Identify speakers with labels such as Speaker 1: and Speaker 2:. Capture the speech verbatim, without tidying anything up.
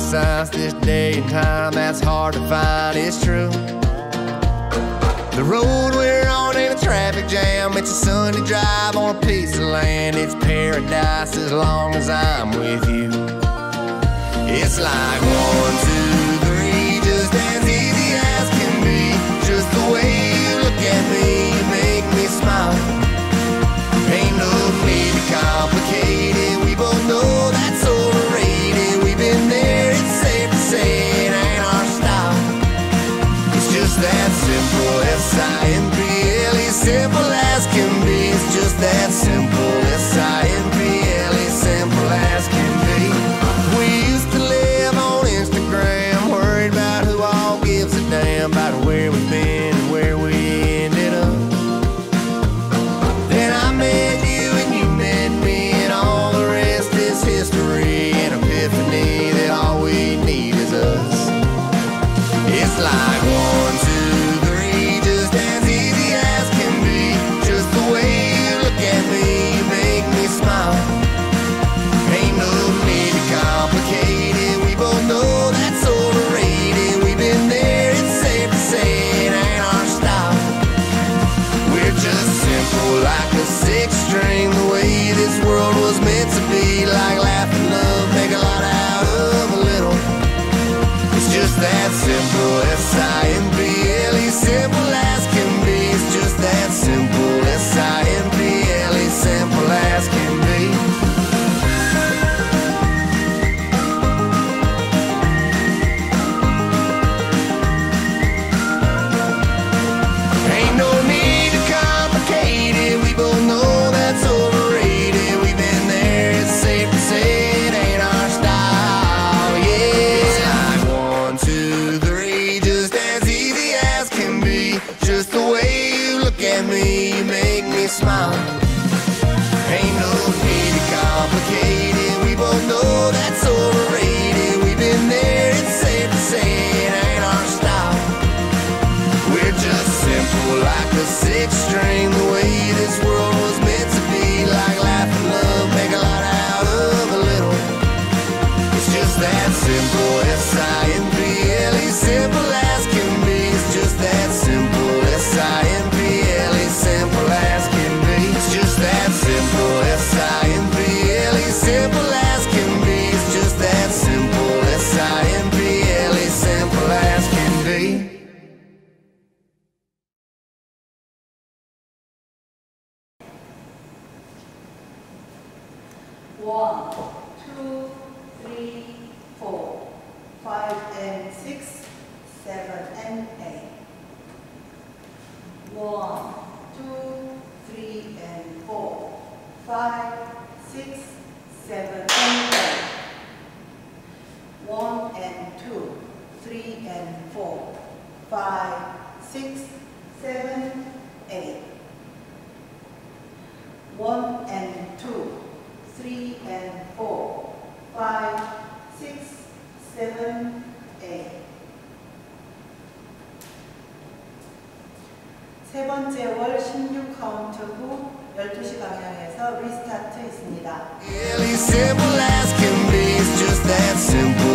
Speaker 1: precise this day and time, that's hard to find, it's true. The road we're on ain't a traffic jam, it's a Sunday drive on a piece of land. It's paradise as long as I'm with you. It's like one, two, three, just as easy as can be. Just the way you look at me, you make me smile. Ain't no need to complicate it, we both know that's overrated. We've been there, it's safe to say it ain't our style. It's just that simple, S I M P L E, simple as can be. It's just that simple, S I M P L E, simple as can be. We used to live on Instagram, worried about who all gives a damn about where we've been and where we ended up. Then I met you and you met me, and all the rest is history. An epiphany that all we need is us. It's like one, two, three, just as easy as can be. Just the way you look at me, you make me smile. Ain't no need to complicate it, we both know that's overrated. We've been there, it's safe to say it ain't our style. We're just simple like a six string, the way this world was meant to be. Like laugh and love, make a lot out of a little. It's just that simple, S I M P L E, simple as can be. It's just that simple, S I M P L E, simple as can be. Ain't no need to complicate it, we both know that's overrated. We've been there, it's safe to say it ain't our style, yeah. It's like one, two, three, just as easy as can be. Just the way you look at me, you make me smile. Ain't no need to complicate it, we both know that's overrated. We've been there, it's safe to say it ain't our style. We're just simple like a six string, the way this world was meant to be. Like laugh and love, make a lot out of a little. It's just that simple, S I M P L E, simple as can be. It's just that simple, S I M P L E, simple as can be. It's just that simple, S I M P L E, simple as can be. It's just that simple, S I M P L E, simple as can be.
Speaker 2: One, two, three, four, five and six, seven and eight. One, two, three and four, five, six, seven and eight. One and two, three and four, five, six, seven, eight. One and two, three and four, five, six, seven, eight. 세 번째 월 십육 카운트 후 열두 시 방향에서 리스타트 있습니다.
Speaker 1: Simple as can be, it's just that simple.